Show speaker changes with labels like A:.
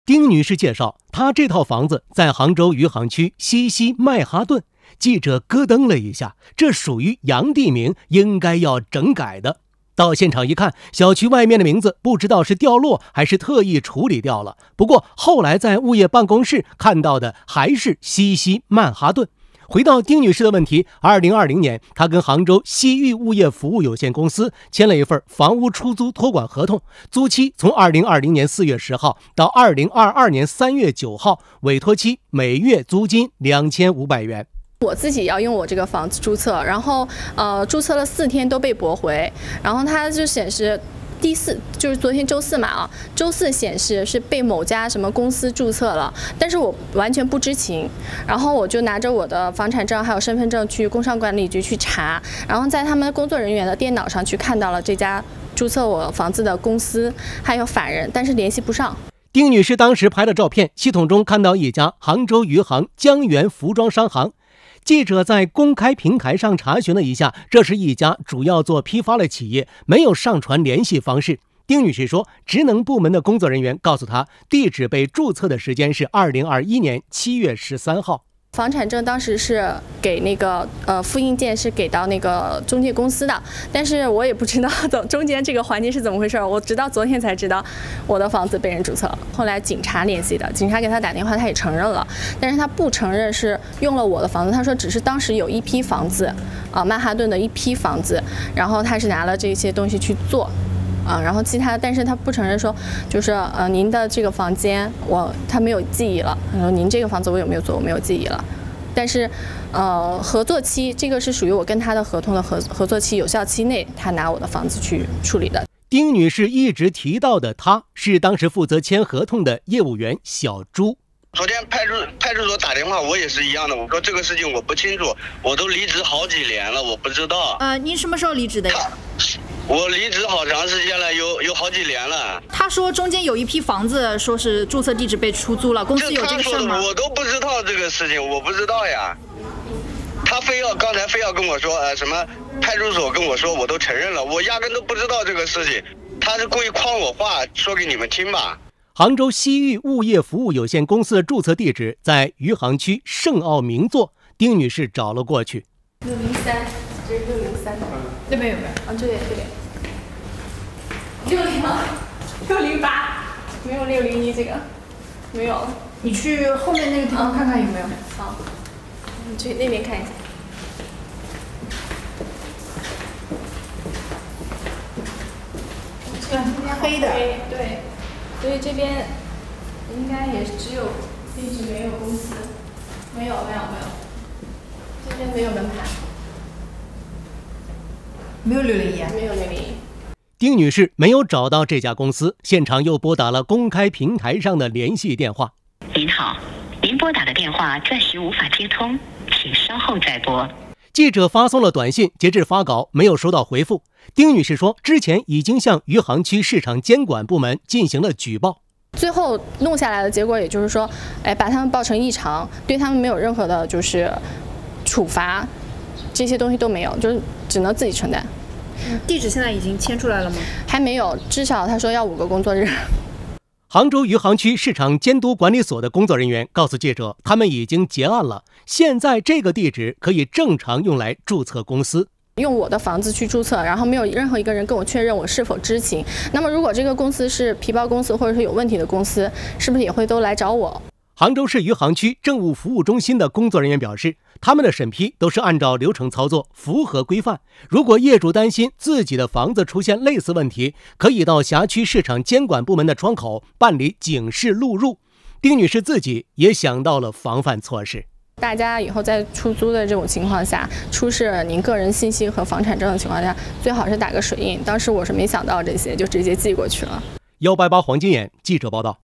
A: 丁女士介绍，她这套房子在杭州余杭区西溪麦哈顿。记者咯噔了一下，这属于洋地名，应该要整改的。到现场一看，小区外面的名字不知道是掉落还是特意处理掉了。不过后来在物业办公室看到的还是西溪曼哈顿。回到丁女士的问题，2020年，她跟杭州西域物业服务有限公司签了一份房屋出租托管合同，租期从2020年4月10号到2022年3月9号，委托期每月租金2500元。
B: 我自己要用我这个房子注册，然后注册了4天都被驳回，然后它就显示第4就是昨天周四嘛周四显示是被某家什么公司注册了，但是我完全不知情，然后我就拿着我的房产证还有身份证去工商管理局去查，然后在他们工作人员的电脑上去看到了这家注册我房子的公司还有法人，但是联系不上。
A: 丁女士当时拍了照片，系统中看到一家杭州余杭江源服装商行。记者在公开平台上查询了一下，这是一家主要做批发的企业，没有上传联系方式。丁女士说，职能部门的工作人员告诉她，地址被注册的时间是2021年7月13号。
B: 房产证当时是给那个复印件是给到那个中介公司的，但是我也不知道中间这个环节是怎么回事，我直到昨天才知道我的房子被人注册了。后来警察联系的，警察给他打电话，他也承认了，但是他不承认是用了我的房子，他说只是当时有一批房子曼哈顿的一批房子，然后他是拿了这些东西去做。然后其他，但是他不承认说，就是您的这个房间他没有记忆了，您这个房子我有没有做，我没有记忆了。但是合作期这个是属于我跟他的合同的合作期有效期内，他拿我的房子去处理的。
A: 丁女士一直提到的她是当时负责签合同的业务员小朱。
C: 昨天派出所打电话，我也是一样的，我说这个事情我不清楚，我都离职好几年了，我不知道。
D: 您什么时候离职的呀？
C: 我离职好长时间了，有好几年了。他
D: 说中间有一批房子，说是注册地址被出租了，公司有这个事吗？
C: 我都不知道这个事情，我不知道呀。他刚才非要跟我说什么派出所跟我说，我都承认了，我压根都不知道这个事情。他是故意诓我话，说给你们听吧。
A: 杭州西域物业服务有限公司的注册地址在余杭区盛奥名作，丁女士找了过去。
B: 603，这是603，
D: 这边有没有？
B: 这边608，没有601这个，没有。
D: 你去后面那个地方看看有没有。
B: 好，你去那边看一下。
D: 这个黑的。
B: 对。所以这边应该也只有地址，没有公司，没有，这边没有门牌，
D: 没有601啊，
B: 没有601。
A: 丁女士没有找到这家公司，现场又拨打了公开平台上的联系电话。
E: 您好，您拨打的电话暂时无法接通，请稍后再拨。
A: 记者发送了短信，截至发稿没有收到回复。丁女士说，之前已经向余杭区市场监管部门进行了举报，
B: 最后弄下来的结果也就是说，把他们报成异常，对他们没有任何的就是处罚，这些东西都没有，就是只能自己承担。
D: 地址现在已经签出来了吗？
B: 还没有，至少他说要5个工作日。
A: 杭州余杭区市场监督管理所的工作人员告诉记者，他们已经结案了，现在这个地址可以正常用来注册公司。
B: 用我的房子去注册，然后没有任何一个人跟我确认我是否知情。那么如果这个公司是皮包公司或者是有问题的公司，是不是也会都来找我？
A: 杭州市余杭区政务服务中心的工作人员表示，他们的审批都是按照流程操作，符合规范。如果业主担心自己的房子出现类似问题，可以到辖区市场监管部门的窗口办理警示录入。丁女士自己也想到了防范措施。
B: 大家以后在出租的这种情况下，出示您个人信息和房产证的情况下，最好是打个水印。当时我是没想到这些，就直接寄过去了。
A: 188黄金眼记者报道。